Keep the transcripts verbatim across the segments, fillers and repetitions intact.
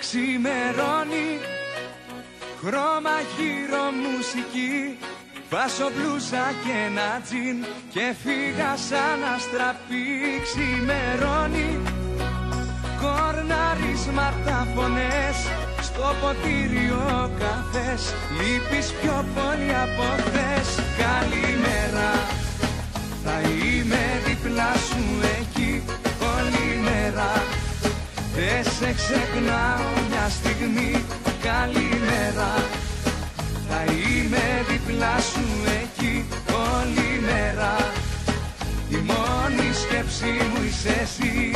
Ξημερώνει, χρώμα γύρω μουσική, βάζω μπλούζα και ένα τζιν και φύγα σαν αστραπή. Ξημερώνει, κορναρίσματα φωνές, στο ποτήρι ο καφές, λείπεις πιο πολύ από χθες. Καλημέρα, θα είμαι δίπλα σου εκεί όλη μέρα. Δεν σε ξεχνάω μια στιγμή. Καλημέρα, θα είμαι δίπλα σου εκεί όλη μέρα. Η μόνη σκέψη μου είσαι εσύ.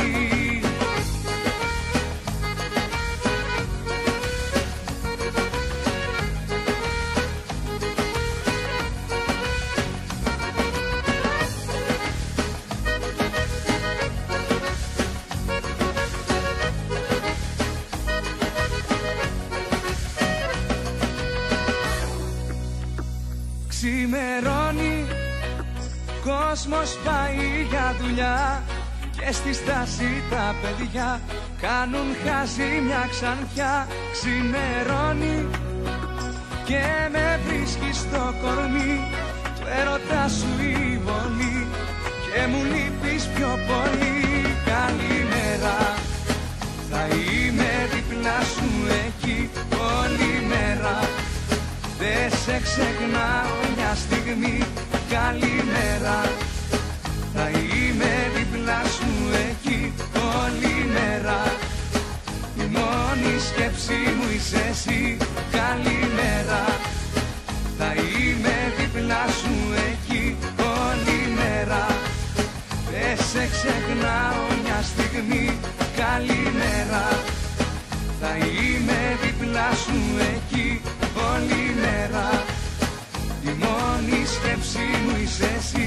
Ξημερώνει, κόσμος πάει για δουλειά και στη στάση τα παιδιά κάνουν χάσει μια ξανθιά. Ξημερώνει και με βρίσκει στο κορμί του έρωτα σου η βολή και μου λείπεις πιο πολύ. Καλημέρα, θα είμαι δίπλα σου εκεί όλη μέρα. Δεν σε ξεχνάω μια στιγμή. Καλημέρα, θα είμαι δίπλα σου εκεί όλη μέρα. Η μόνη σκέψη μου είσαι εσύ. Καλημέρα, θα είμαι δίπλα σου εκεί όλη μέρα. Δεν σε ξεχνάω μια στιγμή. Καλημέρα, θα είμαι δίπλα σου εκεί όλη μέρα. Η μόνη σκέψη μου είσαι εσύ.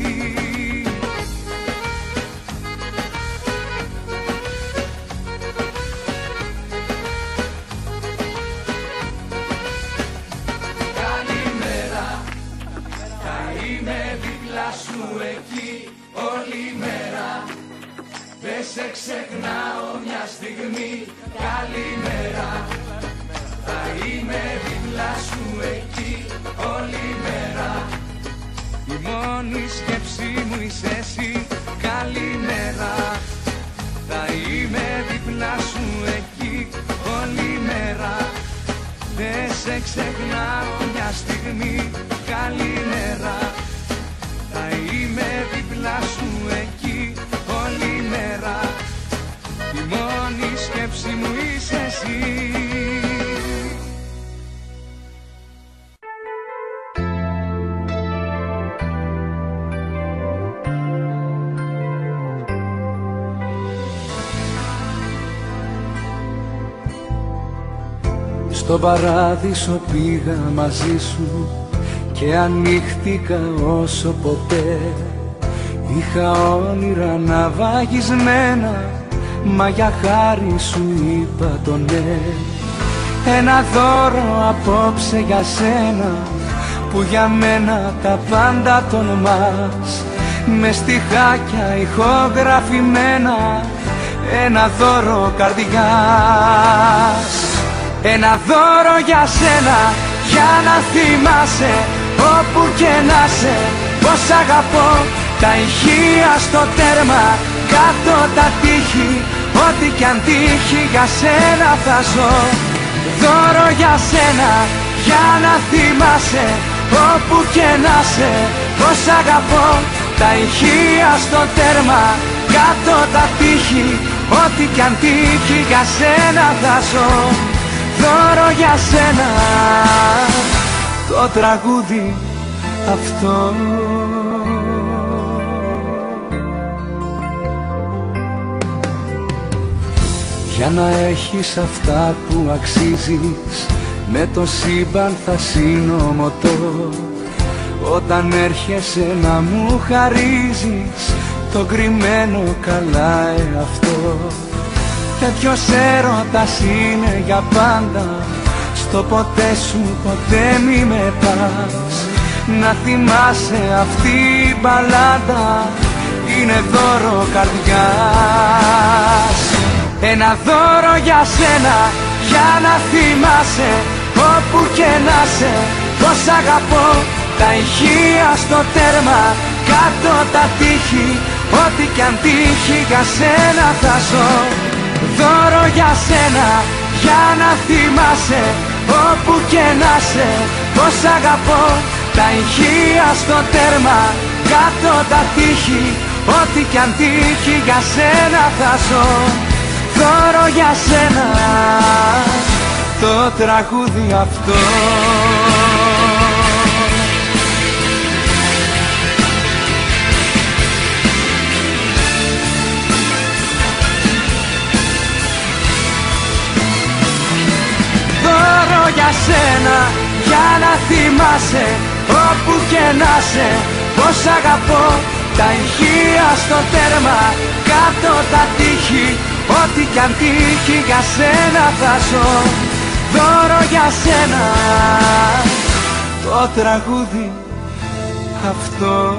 Καλημέρα, θα είμαι δίπλα σου εκεί όλη μέρα. Δεν σε ξεχνάω μια στιγμή. Καλημέρα, θα είμαι δίπλα σου εκεί όλη μέρα. Η μόνη σκέψη μου είσαι εσύ. Καλημέρα, θα είμαι δίπλα σου εκεί όλη μέρα. Δεν σε ξεχνάω μια στιγμή. Καλημέρα, θα είμαι δίπλα σου εκεί όλη μέρα. Η μόνη σκέψη μου είσαι εσύ. Στον παράδεισο πήγα μαζί σου και ανοίχτηκα όσο ποτέ. Είχα όνειρα ναυαγισμένα, μα για χάρη σου είπα το ναι. Ένα δώρο απόψε για σένα, που για μένα τα πάντα τολμάς. Με στιχάκια ηχογραφημένα, ένα δώρο καρδιάς. Ένα δώρο για σένα, για να θυμάσαι όπου και να σε, πως αγαπώ. Τα ηχεία στο τέρμα, κάτω τα τείχη, ό,τι κι αν τύχει για σένα θα ζω. Δώρο για σένα, για να θυμάσαι όπου και να σε, πως αγαπώ. Τα ηχεία στο τέρμα, κάτω τα τείχη, ό,τι κι αν τύχει για σένα θα ζω. Δώρο για σένα, το τραγούδι αυτό. Για να έχεις αυτά που αξίζεις, με το σύμπαν θα συνομωτώ. Όταν έρχεσαι να μου χαρίζεις το κρυμμένο καλά εαυτό. Τέτοιος έρωτας είναι για πάντα, στο ποτέ σου ποτέ μη με πας. Να θυμάσαι αυτή η μπαλάντα, είναι δώρο καρδιάς. Ένα δώρο για σένα, για να θυμάσαι όπου και να σε πως αγαπώ. Τα ηχεία στο τέρμα, κάτω τα τείχη, ό,τι κι αν τύχει για σένα θα ζω. Δώρο για σένα, για να θυμάσαι όπου και να σε πως αγαπώ. Τα ηχεία στο τέρμα, κάτω τα τείχη, ό,τι κι αν τύχει για σένα θα ζω. Δώρο για σένα το τραγούδι αυτό. Δώρο για σένα, για να θυμάσαι όπου και να σε πως αγαπώ. Τα ηχεία στο τέρμα, κάτω τα τείχη, ό,τι κι αν τύχει για σένα θα ζω. Δώρο για σένα το τραγούδι αυτό.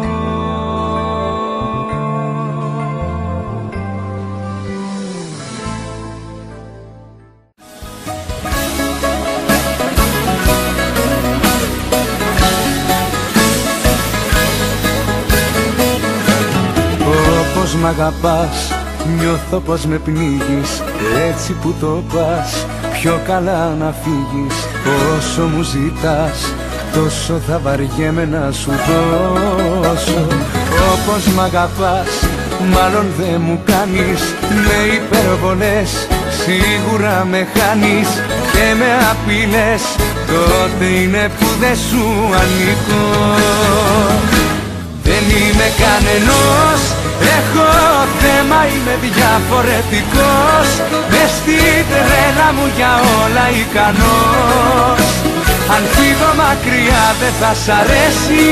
Όπως μ' αγαπάς, νιώθω πως με πνίγεις, έτσι που το πας, πιο καλά να φύγεις. Όσο μου ζητάς, τόσο θα βαριέμαι να σου δώσω. Όπως μ' αγαπάς, μάλλον δεν μου κάνεις, με υπερβολές σίγουρα με χάνεις. Και με απειλές, τότε είναι που δεν σου ανήκω. Δεν είμαι κανενός, έχω θέμα, είμαι διαφορετικός. Μες στη τρέλα μου για όλα ικανός. Αν φύγω μακριά δεν θα σ' αρέσει.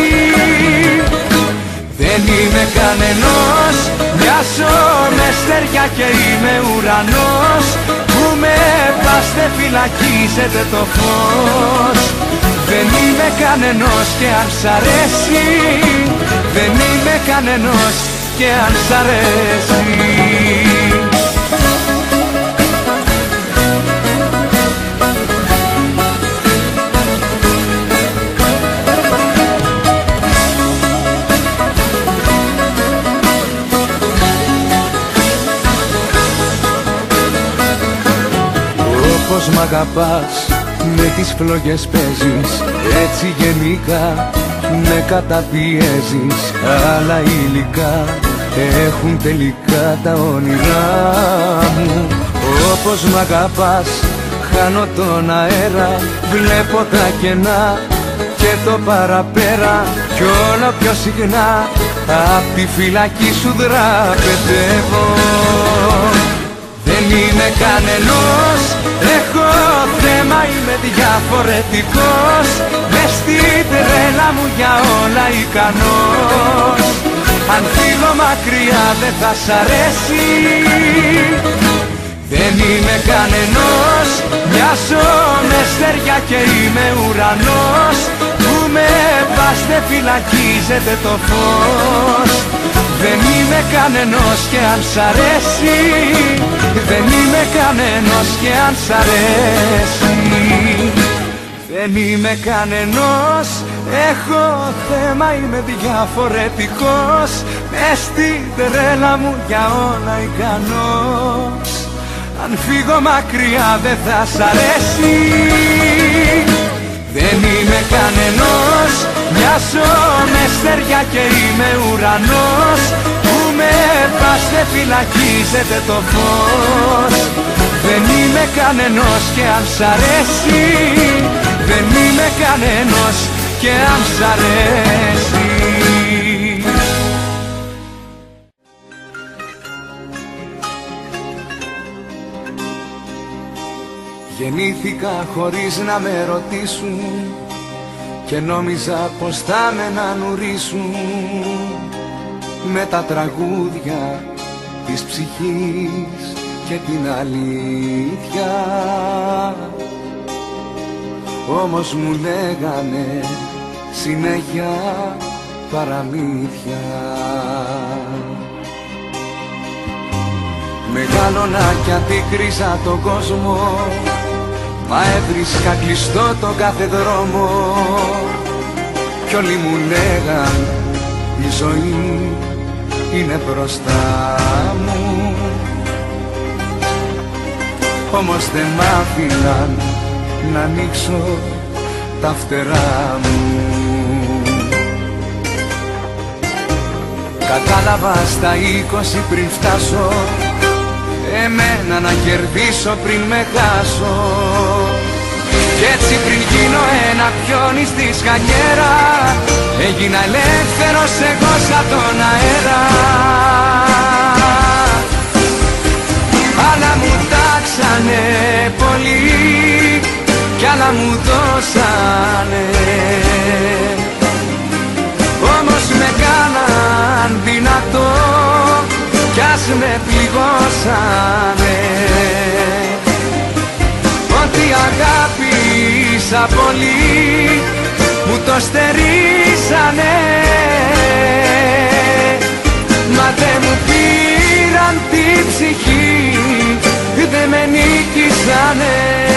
Δεν είμαι κανενός, μοιάζω με στεριά και είμαι ουρανός. Που με πας δεν φυλακίζεται το φως. Δεν είμαι κανενός και αν σ' αρέσει. Δεν είμαι κανενός και αν σ' αρέσει. Όπως μ' αγαπάς, με τις φλόγες παίζεις, έτσι γενικά με καταπιέζεις. Άλλα υλικά έχουν τελικά τα όνειρά μου. Όπως μ' αγαπάς, χάνω τον αέρα, βλέπω τα κενά και το παραπέρα. Κι όλο πιο συχνά απ' τη φυλακή σου δραπετεύω. Δεν είμαι κανενός, έχω θέμα, είμαι διαφορετικός. Μες στη τρέλα μου για όλα ικανός. Αν φύγω μακριά δεν θα σ' αρέσει. Δεν είμαι κανενός, μοιάζω με στεριά και είμαι ουρανός. Που με πας δεν φυλακίζεται το φως. Δεν είμαι κανενός και αν σ' αρέσει. Δεν είμαι κανενός και αν σ' αρέσει. Δεν είμαι κανενός, έχω θέμα, είμαι διαφορετικός. Μες στη τρέλα μου για όλα ικανός. Αν φύγω μακριά δεν θα σ' αρέσει. Δεν είμαι κανενός, μοιάζω με στεριά και είμαι ουρανός. Που με πας δεν φυλακίζεται το φως. Δεν είμαι κανενός και αν σ' αρέσει. Δεν είμαι κανενός και αν σ' αρέσει. Γεννήθηκα χωρίς να με ρωτήσουν και νόμιζα πως θα με ανουρίσουν με τα τραγούδια της ψυχής και την αλήθεια. Όμως μου λέγανε συνέχεια παραμύθια. Μεγάλωνα κι αντίκριζα τον κόσμο, μα έβρισκα κλειστό τον κάθε δρόμο. Κι όλοι μου λέγαν η ζωή είναι μπροστά μου, όμως δεν μ' άφηναν να ανοίξω τα φτερά μου. Κατάλαβα στα είκοσι πριν φτάσω, εμένα να κερδίσω πριν με χάσω. Κι έτσι πριν γίνω ένα πιόνι στη σκανιέρα, έγινα ελεύθερος εγώ σαν τον αέρα. Άλλα μου τάξανε πολύ κι άλλα μου δώσανε, όμως με κάναν δυνατό κι ας με πληγώσανε. Ό,τι αγάπησα πολύ μου το στερήσανε, μα δεν μου πήραν την ψυχή, δεν με νίκησανε.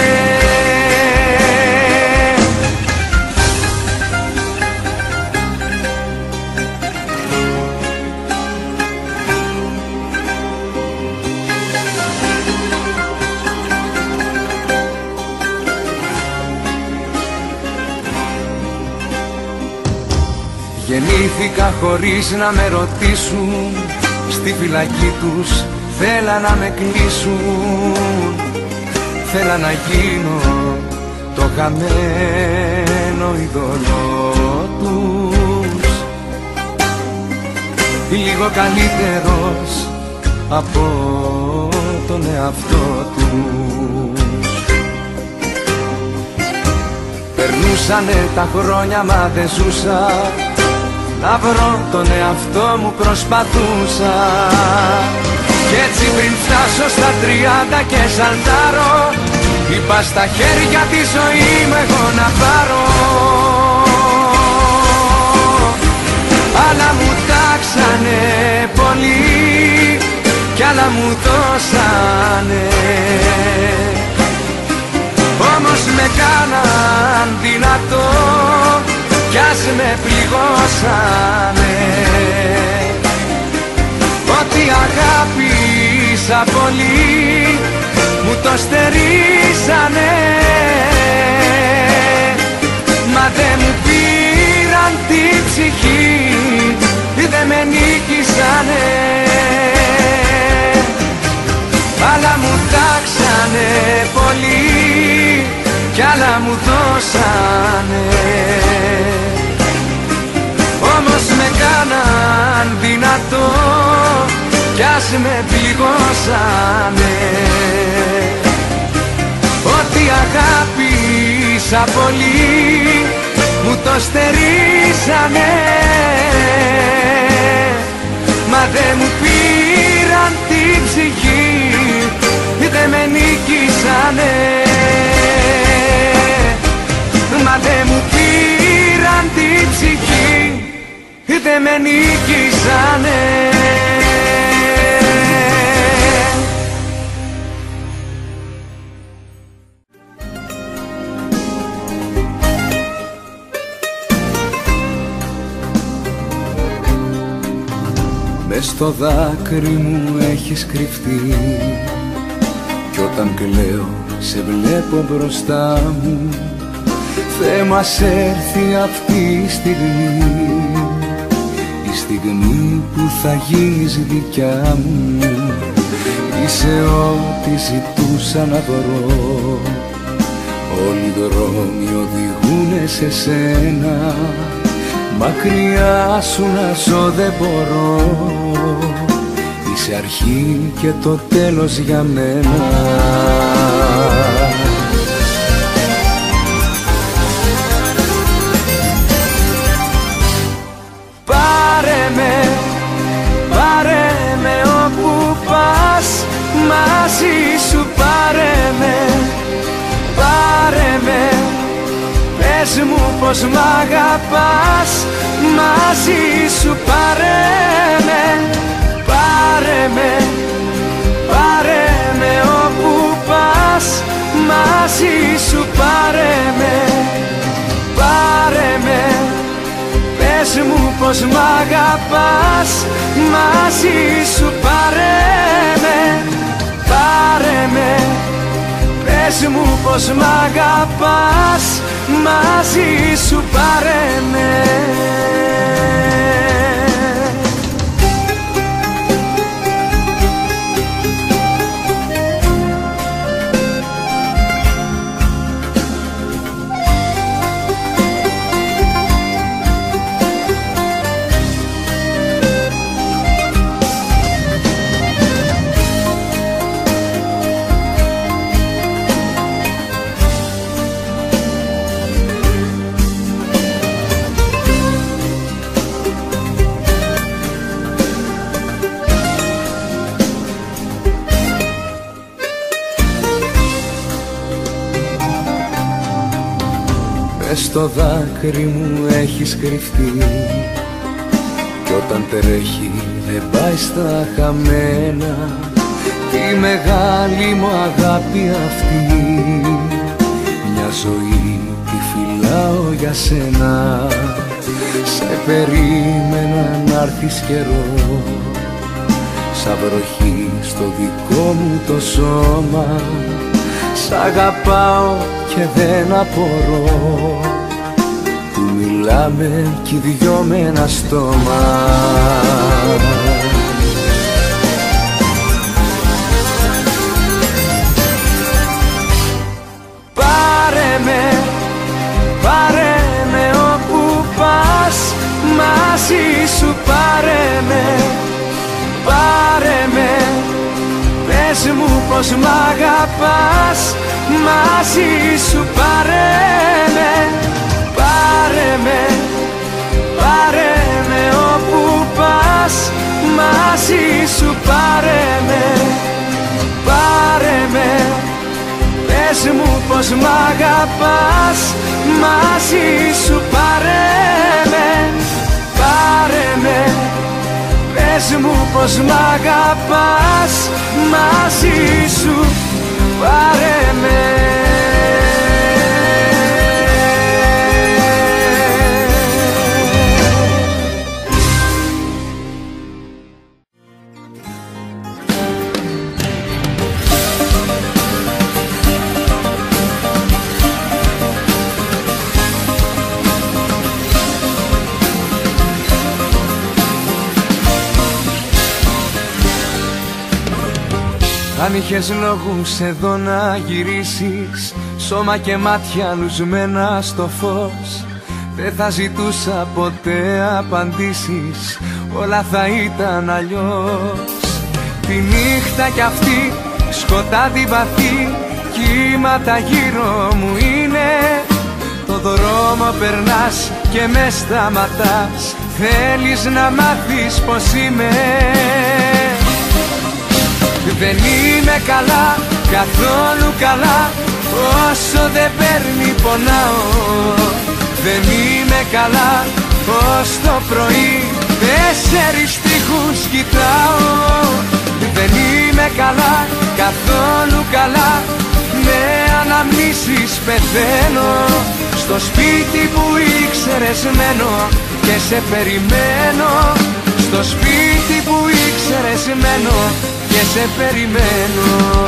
Γεννήθηκα χωρίς να με ρωτήσουν, στη φυλακή τους θέλα να με κλείσουν. Θέλα να γίνω το χαμένο ειδωλό τους, λίγο καλύτερος από τον εαυτό τους. Περνούσανε τα χρόνια μα δεν ζούσα, να βρω τον εαυτό μου προσπαθούσα. Κι έτσι πριν φτάσω στα τριάντα και σαλτάρω, είπα στα χέρια τη ζωή μου εγώ να πάρω. Άλλα μου τάξανε πολύ κι άλλα μου δώσανε, όμως με κάναν δυνατό κι ας με πληγώσανε. Ό,τι αγάπησα πολύ μου το στερήσανε, μα δεν μου πήραν την ψυχή, δεν με νίκησανε. Άλλα μου τάξανε πολύ κι άλλα μου δώσανε, όμως με κάναν δυνατό κι ας με πληγώσανε. Ό,τι αγάπησα πολύ μου το στερήσανε, μα δεν μου πήραν την ψυχή, δεν με νίκησανε. Μα δεν μου πήραν την ψυχή, δεν με νίκησανε. Μες στο δάκρυ μου έχεις κρυφτεί κι όταν κλαίω σε βλέπω μπροστά μου. Θε μας έρθει αυτή η στιγμή, η στιγμή που θα γίνεις δικιά μου. Είσαι ό,τι ζητούσα να βρω, όλοι οι δρόμοι οδηγούνε σε σένα. Μακριά σου να ζω δεν μπορώ, είσαι αρχή και το τέλος για μένα. Πάρε με, πάρε με όπου πας, μαζί σου πάρε με, πάρε με. Πες μου πως μ' αγαπάς, μαζί σου πάρε με, πάρε με, πάρε σου πάρε με, πάρε με. Πες μου πως μ' αγαπάς, μαζί σου πάρε με, πάρε με. Πες μου πως μ' αγαπάς, μαζί σου πάρε με. Στο δάκρυ μου έχεις κρυφτεί κι όταν τρέχει δεν πάει στα χαμένα τη μεγάλη μου αγάπη αυτή. Μια ζωή τη φυλάω για σένα, σε περίμενα να'ρθεις καιρό, σαν βροχή στο δικό μου το σώμα. Σ' αγαπάω και δεν απορώ που μιλάμε κι οι δυο με ένα στόμα. Πάρε με, πάρε με όπου πας, μαζί σου πάρε με, πάρε με. Πες μου πως μ' αγαπάς, μαζί σου πάρε με, πάρε με, πάρε με όπου πας, μαζί σου πάρε με, πάρε με. Πες μου πως μ' αγαπάς, μαζί σου πάρε με, πάρε με. Πες μου πως μ' αγαπάς, μαζί σου πάρε με. Αν είχες λόγους εδώ να γυρίσεις, σώμα και μάτια λουσμένα στο φως, δεν θα ζητούσα ποτέ απαντήσεις, όλα θα ήταν αλλιώς. Τη νύχτα κι αυτή σκοτάδι βαθύ, κύματα γύρω μου είναι. Το δρόμο περνάς και με σταματάς, θέλεις να μάθεις πως είμαι. Δεν είμαι καλά, καθόλου καλά, όσο δεν παίρνει πονάω. Δεν είμαι καλά, ως το πρωί τέσσερις στίχους κοιτάω. Δεν είμαι καλά, καθόλου καλά, με αναμνήσεις πεθαίνω. Στο σπίτι που ήξερες μένω και σε περιμένω. Στο σπίτι που ήξερες μένω και σε περιμένω.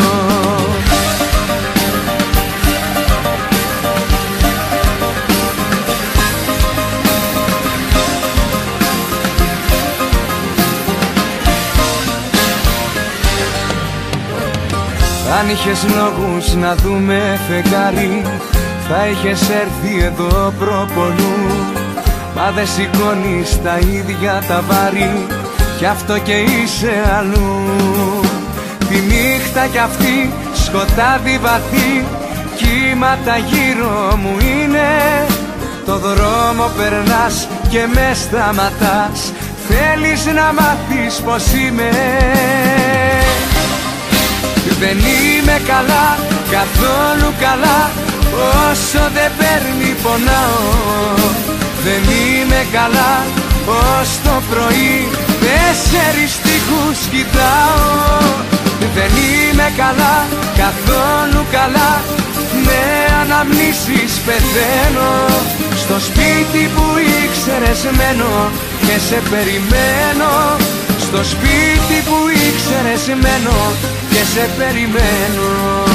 Αν είχες λόγους να δούμε φεγγάρι, θα είχες έρθει εδώ προπολού. Μα δεν σηκώνεις τα ίδια τα βάρη, κι αυτό και είσαι αλλού. Τη νύχτα κι αυτή σκοτάδι βαθύ, κύματα γύρω μου είναι. Το δρόμο περνάς και με σταματάς, θέλεις να μάθεις πως είμαι. Δεν είμαι καλά, καθόλου καλά, όσο δεν παίρνει πονάω. Δεν είμαι καλά, ως το πρωί τέσσερις στίχους κοιτάω. Δεν είμαι καλά, καθόλου καλά, με με αναμνήσεις πεθαίνω. Στο σπίτι που ήξερες μένω και σε περιμένω. Στο σπίτι που ήξερες μένω και σε περιμένω.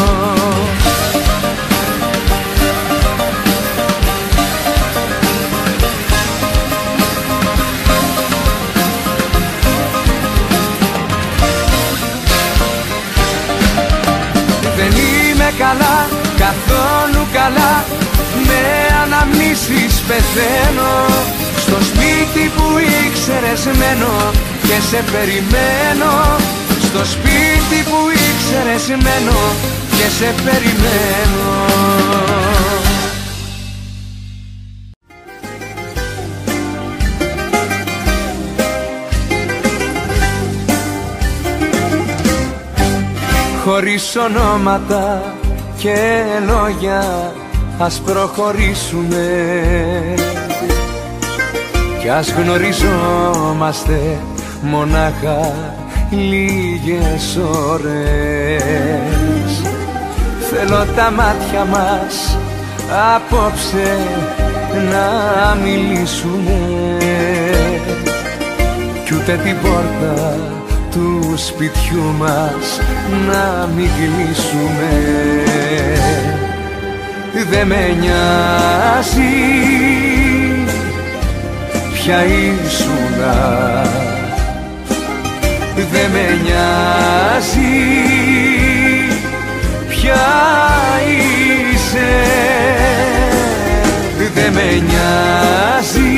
Δεν είμαι καλά, καθόλου καλά, με αναμνήσεις πεθαίνω. Στο σπίτι που ήξερες μένω και σε περιμένω. Στο σπίτι που ήξερες μένω και σε περιμένω. Χωρίς ονόματα και λόγια ας προχωρήσουμε κι ας γνωριζόμαστε μονάχα λίγες ώρες. Θέλω τα μάτια μας απόψε να μιλήσουμε κι ούτε την πόρτα του σπιτιού μας να μην κλείσουμε. Δε με νοιάζει ποια ήσουνα, δε με νοιάζει ποια είσαι, δε με νοιάζει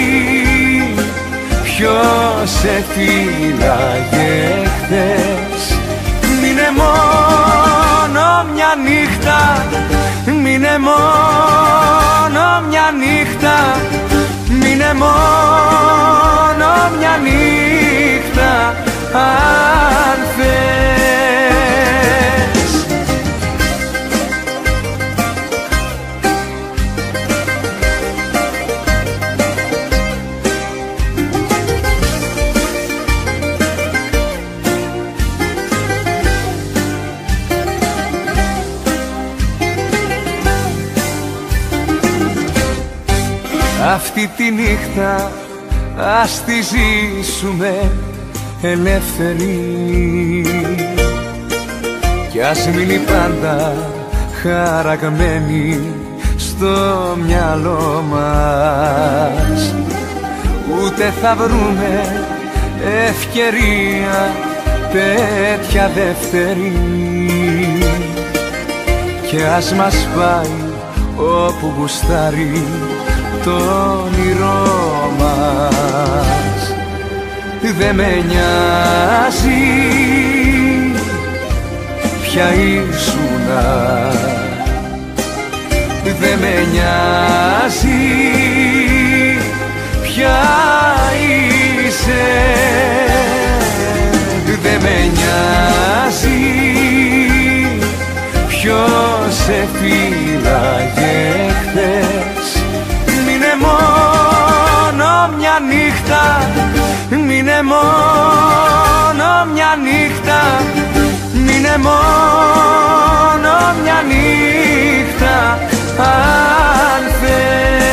ποιος σε φύλαγε χθες. Μείνε μόνο μια νύχτα, μείνε μόνο μια νύχτα, μείνε μόνο μια νύχτα αν θες. Αυτή τη νύχτα ας τη ζήσουμε ελεύθεροι κι ας μείνει πάντα χαραγμένη στο μυαλό μας. Ούτε θα βρούμε ευκαιρία τέτοια δεύτερη κι ας μας πάει όπου γουστάρει το όνειρό μας. Δε με νοιάζει ποια ήσουνα, δε με νοιάζει ποια είσαι, δε με νοιάζει ποιος σε φύλαγε χθες. Μείνε μόνο μια νύχτα, μείνε μόνο μια νύχτα, μείνε μόνο μια νύχτα αν θες.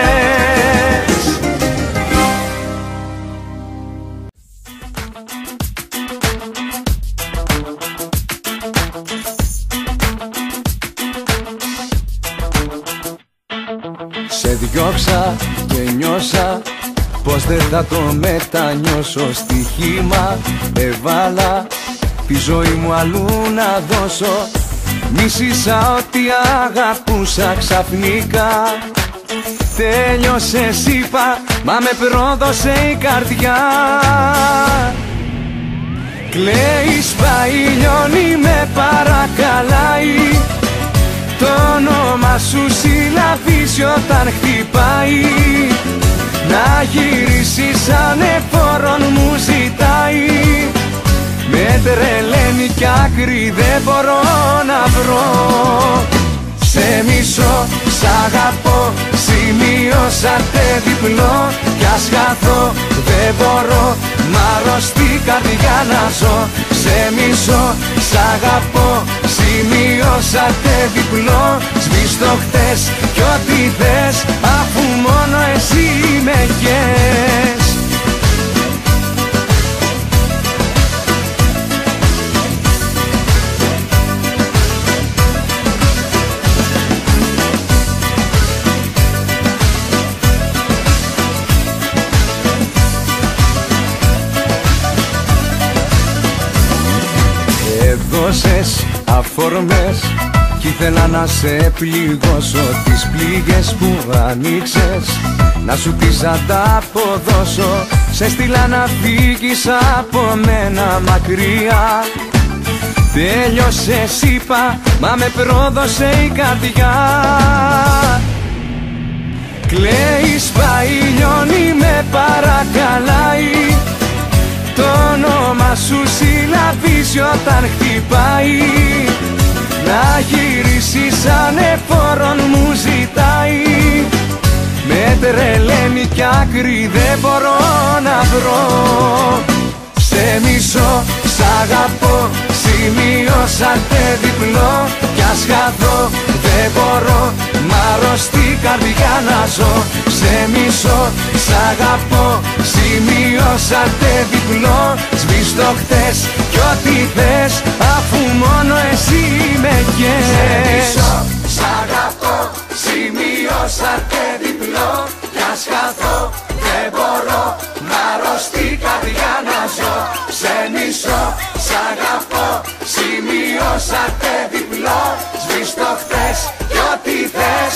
Σε διώξα και νιώσα πως δεν θα το μετανιώσω. Στοίχημα έβαλα τη ζωή μου αλλού να δώσω. Μίσησα ότι αγαπούσα ξαφνικά. Τέλειωσες είπα, μα με πρόδωσε η καρδιά. Κλαίει, σπάει, λιώνει, με παρακαλάει. Το όνομα σου συλλαβίζει όταν χτυπάει. Να γυρίσεις ανεφόρον μου ζητάει. Με τρελαίνει κι άκρη δεν μπορώ να βρω. Σε μισώ, σ' αγαπώ, σημειώσατε διπλό. Κι ας χαθώ, δεν μπορώ μ' αρρωστή καρδιά να ζω. Σε μισώ, σ' αγαπώ, σημειώσατε διπλό. Σβήστο χτες κι ό,τι θες, αφού μόνο εσύ με κες. Έδωσες αφορμές κι ήθελα να σε πληγώσω. Τις πληγές που ανοίξες να σου πεις να τα αποδώσω. Σε στείλα να φύγεις από μένα μακριά. Τέλειωσες είπα, μα με πρόδωσε η καρδιά. Κλαίει, σπάει, λιώνει, με παρακαλάει. Το όνομα σου συλλαβίζει όταν χτυπάει. Να γυρίσεις ανεφόρον μου ζητάει. Με τρελαίνει κι άκρη δεν μπορώ να βρω. Σε μισώ, σ' αγαπώ, σημειώσατε διπλό. Κι ας χαθώ δεν μπορώ μ' αρρωστή καρδιά να ζω. Σε μισώ, σ' αγαπώ, σημειώσατε διπλό. Σβήστο χτες κι ό,τι θες, αφού μόνο εσύ με κες. Σε μισώ, σ' αγαπώ, σημειώσατε διπλό. Κι ας χαθώ δεν μπορώ μ' αρρωστή καρδιά να ζω. Σε μισώ, σ' αγαπώ, σημειώσατε διπλό. Σβήστο χτες κι ό,τι θες.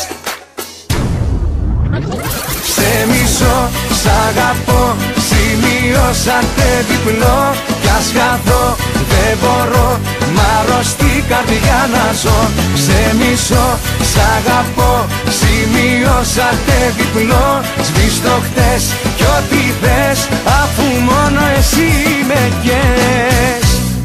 Σε μισώ, σ' αγαπώ, σημειώσατε διπλό. Κι ας χαθώ δεν μπορώ μ' αρρωστή καρδιά να ζω. Σε μισώ, σ' αγαπώ, σημειώσατε διπλό. Σβήστο χτες κι ό,τι θες, αφού μόνο εσύ με κες.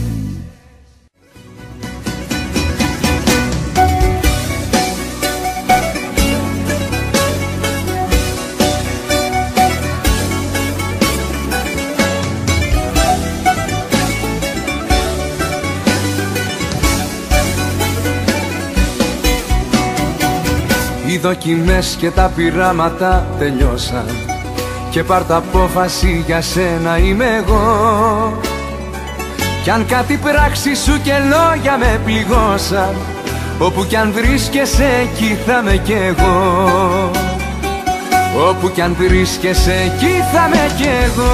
Οι δοκιμές και τα πειράματα τελειώσαν και πάρ' τα απόφαση, για σένα είμαι εγώ. Κι αν κάτι πράξη σου και λόγια με πληγώσαν, όπου κι αν βρίσκεσαι εκεί θα με κι εγώ. Όπου κι αν βρίσκεσαι εκεί θα με κι εγώ.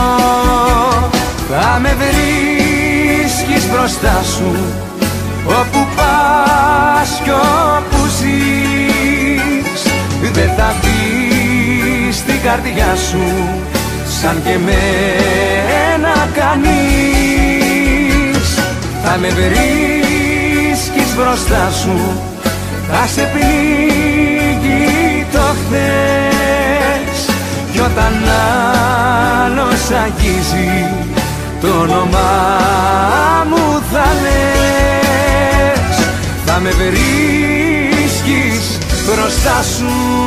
Θα με βρίσκεις μπροστά σου, όπου πας κι όπου ζεις. Δεν θα μπει στην καρδιά σου σαν και εμένα κανείς. Θα με βρίσκεις μπροστά σου, θα σε πλήγει το χθες. Κι όταν άλλος αγγίζει το όνομά μου θα λες. Θα με βρίσκεις μπροστά σου.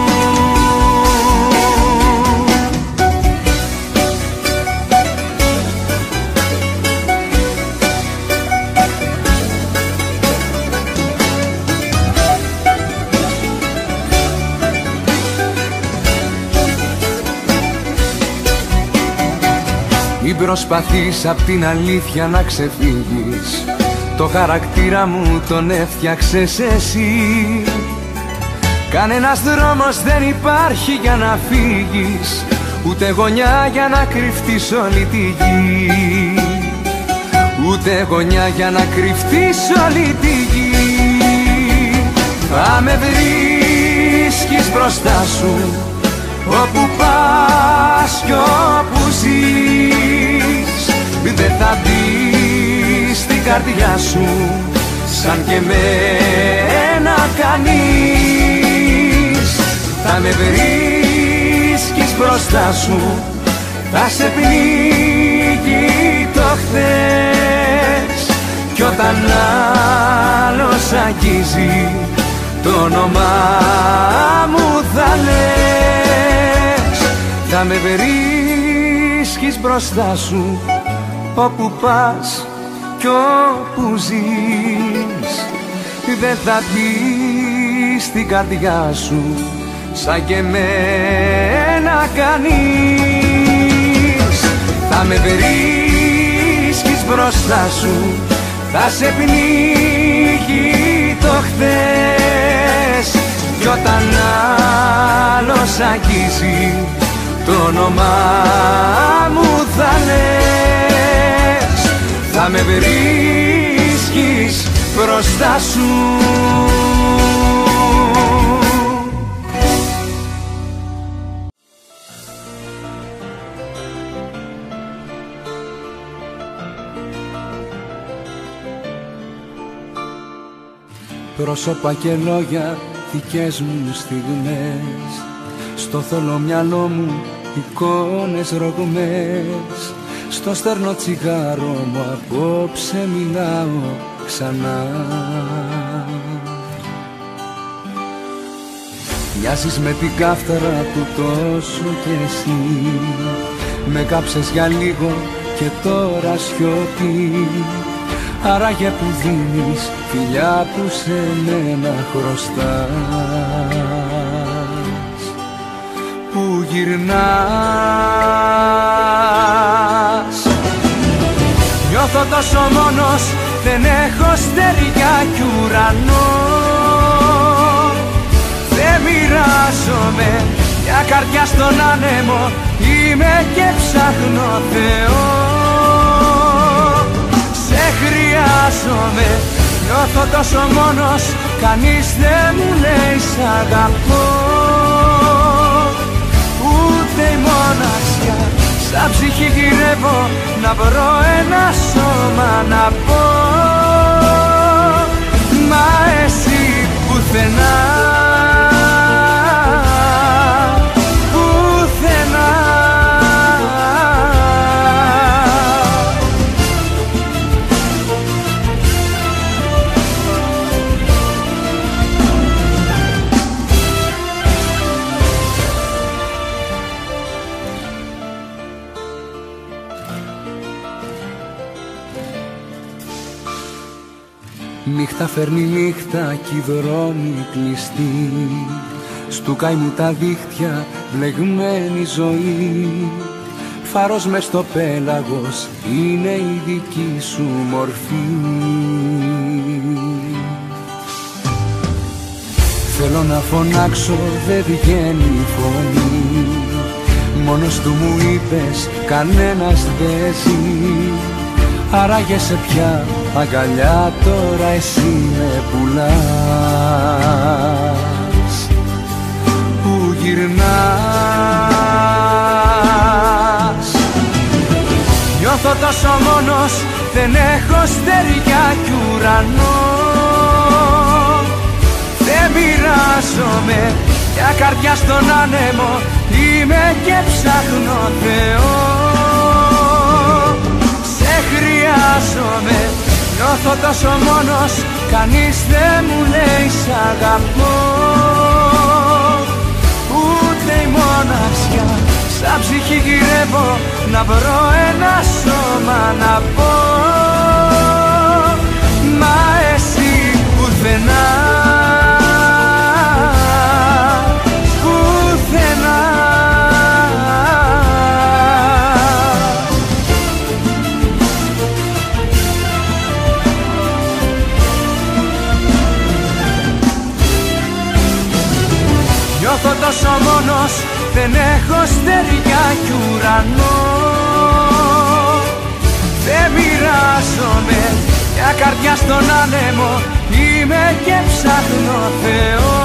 Μην προσπαθείς απ' την αλήθεια να ξεφύγεις. Το χαρακτήρα μου τον έφτιαξες εσύ. Κανένας δρόμος δεν υπάρχει για να φύγεις, ούτε γωνιά για να κρυφτείς όλη τη γη. Ούτε γωνιά για να κρυφτείς όλη τη γη. Θα με βρίσκεις μπροστά σου, όπου πας κι όπου ζεις. Δεν θα μπει στην καρδιά σου σαν και εμένα κανείς. Θα με βρίσκεις μπροστά σου, θα σε πνίγει το χθες. Κι όταν άλλος αγγίζει το όνομά μου θα λες. Θα με βρίσκεις βρίσκεις μπροστά σου όπου πας κι όπου ζεις. Δεν θα πεις στην καρδιά σου σαν και εμένα κανείς. Θα με βρίσκεις μπροστά σου, θα σε πνίγει το χθες. Κι όταν άλλος αγγίζει το όνομά μου θα λες. Θα με βρίσκεις μπροστά σου. Πρόσωπα και λόγια, δικές μου στιγμές, στο θολό μυαλό μου εικόνες ρογμές. Στο στερνό τσιγάρο μου απόψε μιλάω ξανά. Μοιάζεις με την κάφταρα που τόσο κι εσύ με κάψες για λίγο και τώρα σιωπή. Άραγε που δίνεις φιλιά που σε μένα χρωστάς. Που γυρνάς. Νιώθω τόσο μόνος, δεν έχω στεριά κι ουρανό. Δεν μοιράζομαι μια καρδιά στον άνεμο, είμαι και ψάχνω Θεό. Σε χρειάζομαι, νιώθω τόσο μόνος, κανείς δεν μου λέει σ' αγαπώ. Ούτε η μοναξιά, σαν ψυχή γυρεύω να βρω ένα σώμα να πω. Μα εσύ πουθενά, πουθενά. Νύχτα φέρνει νύχτα κι οι δρόμοι κλειστοί, στου καημού τα δίχτυα μπλεγμένη ζωή. Φάρος μες στο πέλαγος είναι η δική σου μορφή. Θέλω να φωνάξω, δεν βγαίνει η φωνή, μόνος του μου είπες κανένας δεν ζει. Άραγε σε ποια αγκαλιά τώρα εσύ με πουλάς. Που γυρνάς. Νιώθω τόσο μόνος, δεν έχω στεριά κι ουρανό. Δεν μοιράζομαι μια καρδιά στον άνεμο, είμαι και ψάχνω Θεό. Σε χρειάζομαι, νιώθω τόσο μόνος, κανείς δεν μου λέει σ' αγαπώ. Ούτε η μοναξιά, σαν ψυχή γυρεύω να βρω ένα σώμα να πω. Μα εσύ πουθενά, πουθενά. Νιώθω τόσο μόνος, δεν έχω στεριά κι ουρανό. Δεν μοιράζομαι μια καρδιά στον άνεμο, είμαι και ψάχνω Θεό.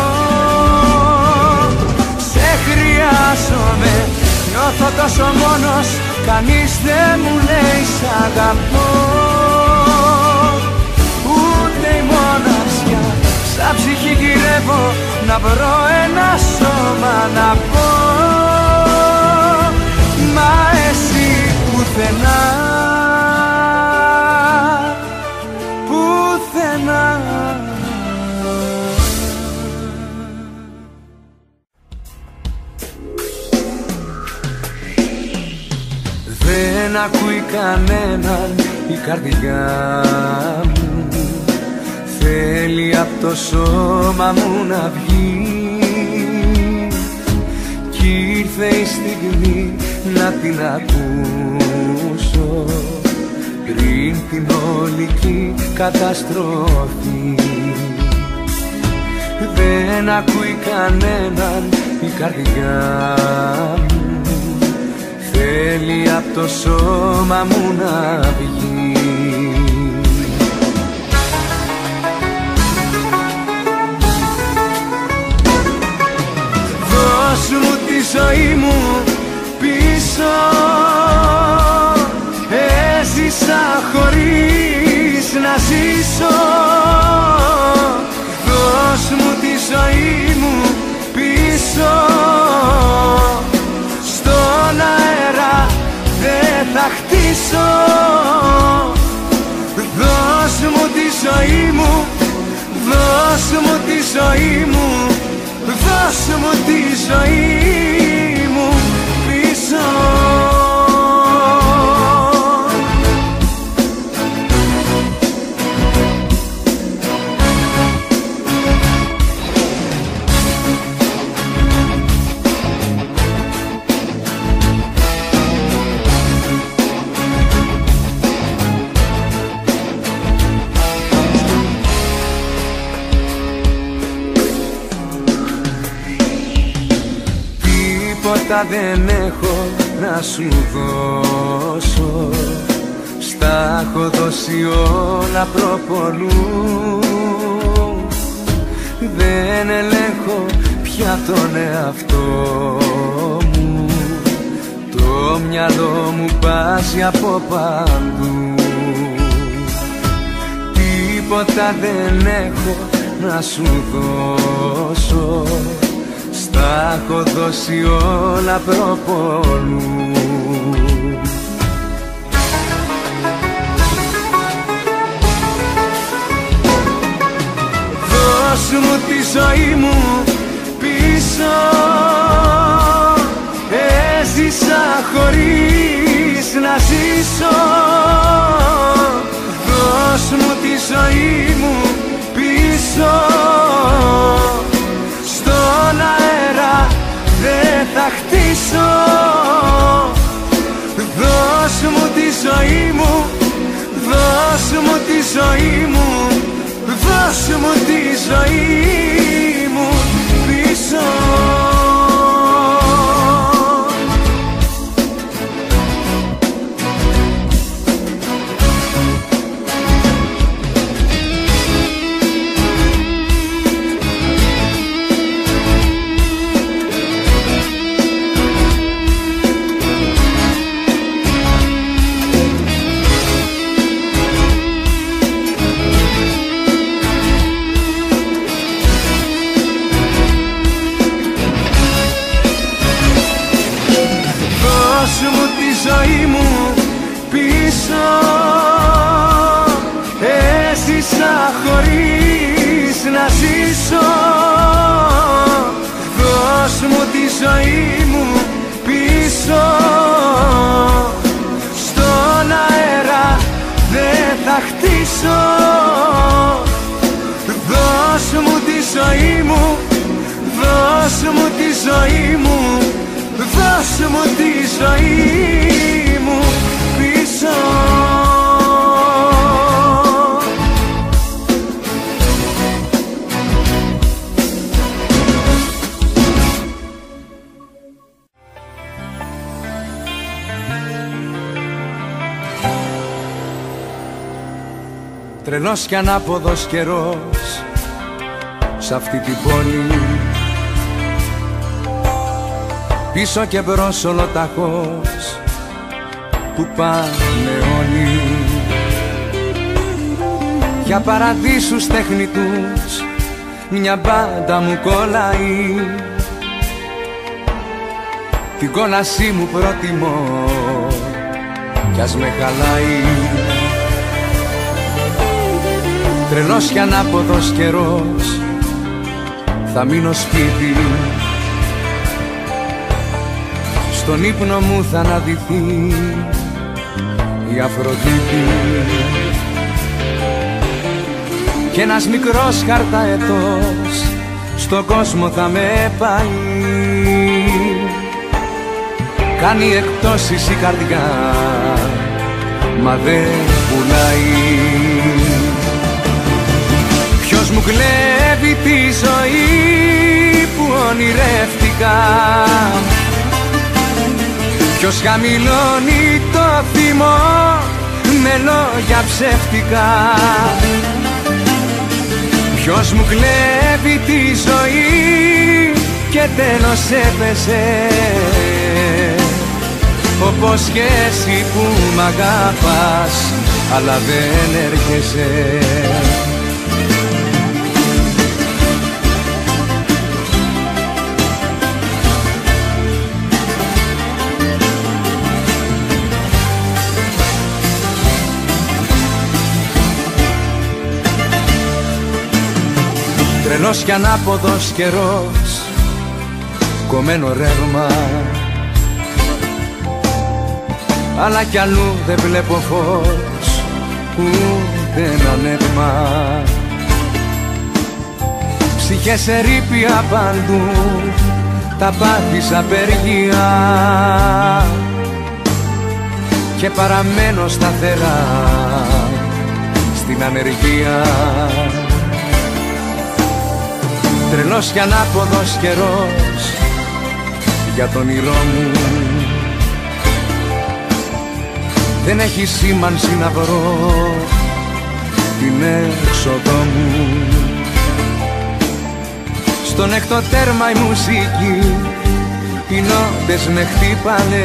Σε χρειάζομαι, νιώθω τόσο μόνος, κανείς δεν μου λέει σ' αγαπώ. Ούτε η μοναξιά, σαν ψυχή γυρεύω να βρω ένα σώμα να πω. Μα εσύ πουθενά, πουθενά. Δεν ακούει κανέναν η καρδιά μου, θέλει απ' το σώμα μου να βγει. Κι ήρθε η στιγμή να την ακούσω πριν την ολική καταστροφή. Δεν ακούει κανέναν η καρδιά μου, θέλει απ' το σώμα μου να βγει. Δώσ' μου τη ζωή μου πίσω, έζησα χωρίς να ζήσω. Δώσ' μου τη ζωή μου πίσω, στον αέρα δεν θα χτίσω. Δώσ' μου τη ζωή μου, δώσ' μου τη ζωή μου, δώσ' μου τη ζωή μου πίσω. Τίποτα δεν έχω να σου δώσω, στα έχω δώσει όλα προπολού. Δεν ελέγχω πια τον εαυτό μου, το μυαλό μου πάζει από παντού. Τίποτα δεν έχω να σου δώσω, στα έχω δώσει όλα προπολού. Δώσ' μου τη ζωή μου πίσω, έζησα χωρίς να ζήσω. Δώσ' μου τη ζωή μου πίσω, στον αέρα δεν θα χτίσω. Δώσ' μου τη ζωή μου, δώσ' μου τη ζωή μου, δώσ' μου τη ζωή μου πίσω. Δώσ' μου τη ζωή μου πίσω, έζησα χωρίς να ζήσω. Δώσ' μου τη ζωή μου πίσω, στον αέρα δεν θα χτίσω. Δώσ' μου τη ζωή μου, δώσ' μου τη ζωή μου, δώσ' μου τη ζωή μου πίσω. Τρελός κι ανάποδος καιρός σ' αυτή την πόλη, πίσω και μπρος ολοταχώς που πάνε όλοι. Για παραδείσους τεχνητούς μια μπάντα μου κολλάει, την κόλασή μου προτιμώ κι ας με χαλάει. Τρελός κι ανάποδος καιρός θα μείνω σπίτι, στον ύπνο μου θα αναδυθεί η Αφροδίτη. Κι ένας μικρός χαρταετός στον κόσμο θα με πάει. Κάνει εκτόσεις η καρδιά, μα δεν πουλάει. Ποιος μου κλέβει τη ζωή που ονειρεύτηκα, ποιος χαμηλώνει το θυμό με λόγια ψεύτικα. Ποιος μου κλέβει τη ζωή και τέλος έπεσε, όπως και εσύ που μ' αγαπάς αλλά δεν έρχεσαι. Τρελός κι ανάποδος καιρός, κομμένο ρεύμα, αλλά κι αλλού δεν βλέπω φως, ούτε ένα νεύμα. Ψυχές ερείπια παντού, τα πάθεις απεργία και παραμένω σταθερά στην ανεργία. Τρελός κι ανάποδος καιρός για τον όνειρό μου, δεν έχει σήμανση να βρω την έξοδο μου. Στον έκτο τέρμα η μουσική, οι νότες με χτύπανε,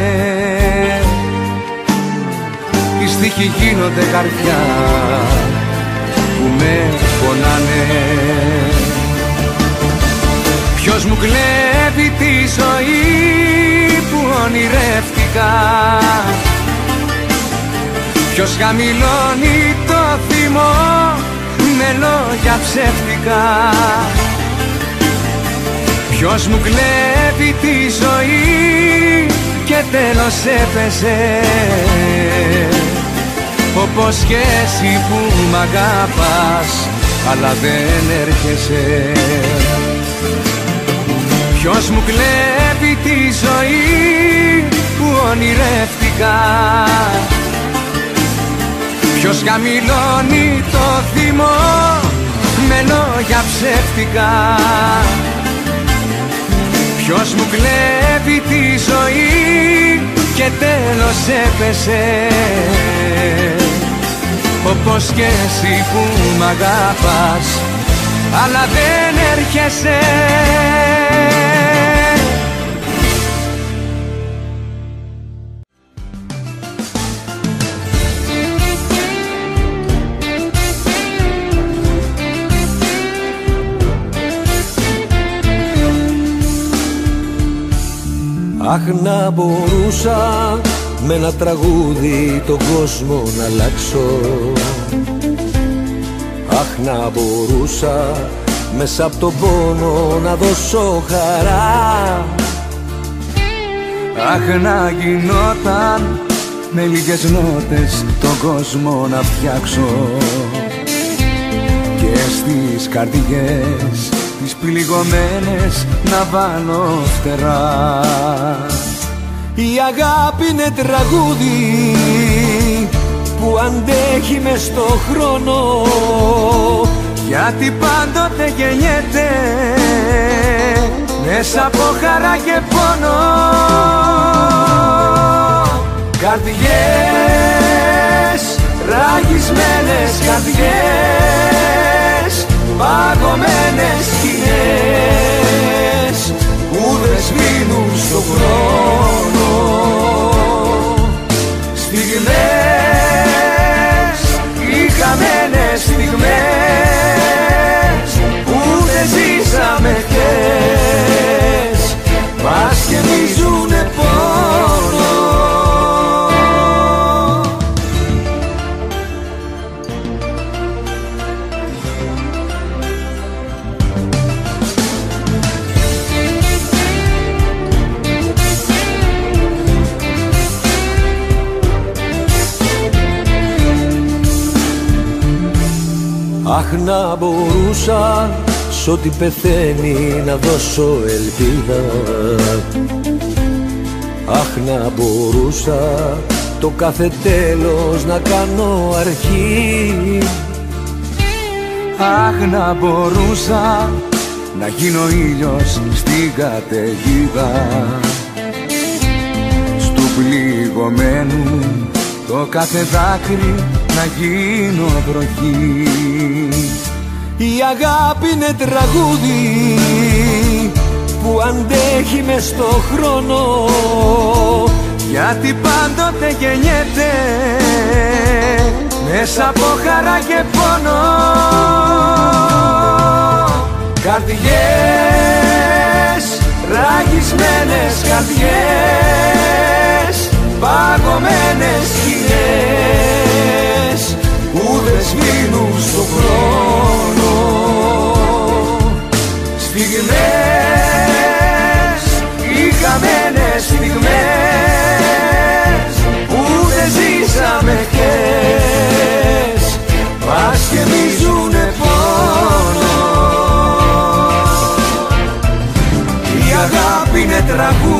οι στίχοι γίνονται καρδιά που με πονάνε. Ποιος μου κλέβει τη ζωή που ονειρεύτηκα, ποιος χαμηλώνει το θυμό με λόγια ψεύτικα. Ποιος μου κλέβει τη ζωή και τέλος έπεσε, όπως και εσύ που μ' αγάπας αλλά δεν έρχεσαι. Ποιος μου κλέβει τη ζωή που ονειρεύτηκα, ποιος χαμηλώνει το θυμό με λόγια ψεύτικα. Ποιος μου κλέβει τη ζωή και τέλος έπεσε, όπως και εσύ που μ' αγάπας αλλά δεν έρχεσαι. Αχ, να μπορούσα με ένα τραγούδι τον κόσμο να αλλάξω. Αχ, να μπορούσα μέσα από τον πόνο να δώσω χαρά. Αχ, να γινόταν με λίγες νότες τον κόσμο να φτιάξω και στις καρδιές τις πληγωμένες να βάλω φτερά. Η αγάπη είναι τραγούδι που αντέχει μες στο χρόνο, γιατί πάντοτε γεννιέται μέσα από χαρά και πόνο. Καρδιές, ραγισμένες καρδιές, παγωμένες σκηνές που δεν σβήνουν στο χρόνο. Στιγμές, οι χαμένες στιγμές που δεν ζήσαμε χθες, μας γεμίζουνε πόνο. Αχ, να μπορούσα σ' ό,τι πεθαίνει να δώσω ελπίδα. Αχ, να μπορούσα το κάθε τέλος να κάνω αρχή. Αχ, να μπορούσα να γίνω ήλιος στην καταιγίδα, στου πληγωμένου το κάθε δάκρυ να γίνω βροχή. Η αγάπη είναι τραγούδι που αντέχει μες στο χρόνο, γιατί πάντοτε γεννιέται μέσα από χαρά και πόνο. Καρδιές, ραγισμένες καρδιές, παγωμένες σκηνές που δεν σβήνουν στον χρόνο. Στιγμές, οι χαμένες στιγμές που δεν ζήσαμε χθες, μας γεμίζουνε πόνο. Η αγάπη είναι τραγούδι